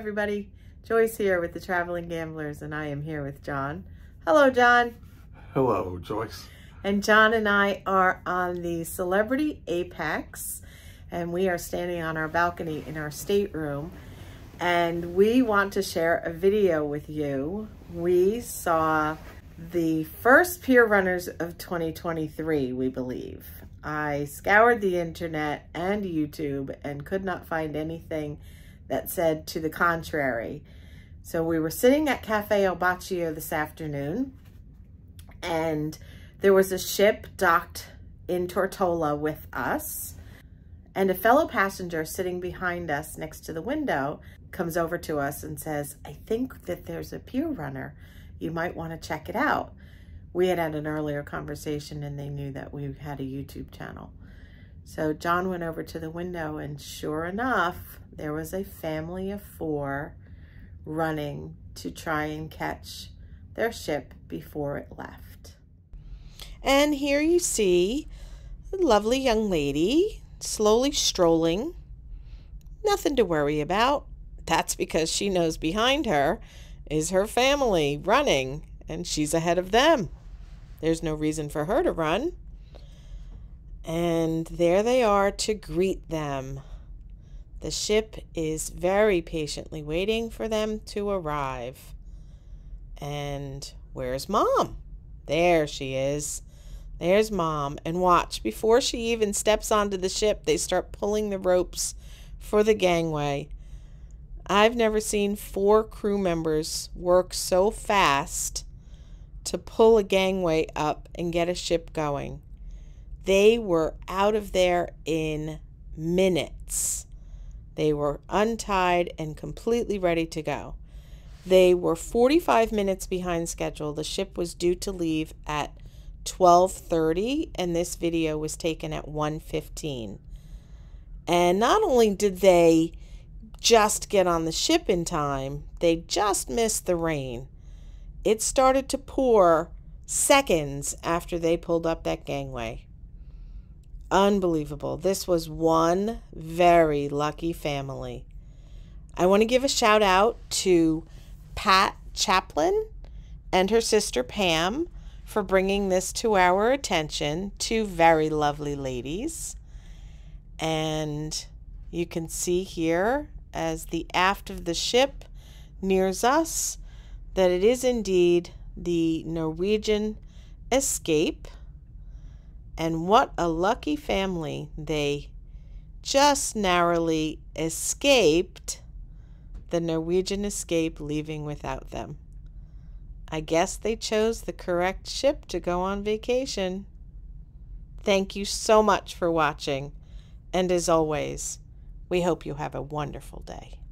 everybody. Joyce here with the Traveling Gamblers, and I am here with Jon. Hello, Jon. Hello, Joyce. And Jon and I are on the Celebrity Apex, and we are standing on our balcony in our stateroom, and we want to share a video with you. We saw the first PIER Runners of 2023, we believe. I scoured the internet and YouTube and could not find anything that said to the contrary. So we were sitting at Cafe Al Bacio this afternoon, and there was a ship docked in Tortola with us, and a fellow passenger sitting behind us next to the window comes over to us and says, "I think that there's a PIER runner. You might want to check it out." We had an earlier conversation and they knew that we had a YouTube channel. So Jon went over to the window, and sure enough, there was a family of 4 running to try and catch their ship before it left. And here you see a lovely young lady slowly strolling. Nothing to worry about. That's because she knows behind her is her family running, and she's ahead of them. There's no reason for her to run. And there they are to greet them. The ship is very patiently waiting for them to arrive. And where's Mom? There she is. There's Mom. And watch, before she even steps onto the ship, they start pulling the ropes for the gangway. I've never seen 4 crew members work so fast to pull a gangway up and get a ship going. They were out of there in minutes. They were untied and completely ready to go. They were 45 minutes behind schedule. The ship was due to leave at 12:30, and this video was taken at 1:15. And not only did they just get on the ship in time, they just missed the rain. It started to pour seconds after they pulled up that gangway. Unbelievable. This was one very lucky family. I want to give a shout out to Pat Chaplin and her sister Pam for bringing this to our attention. 2 very lovely ladies. And you can see here, as the aft of the ship nears us, that it is indeed the Norwegian Escape. And what a lucky family. They just narrowly escaped the Norwegian Escape leaving without them. I guess they chose the correct ship to go on vacation. Thank you so much for watching. And as always, we hope you have a wonderful day.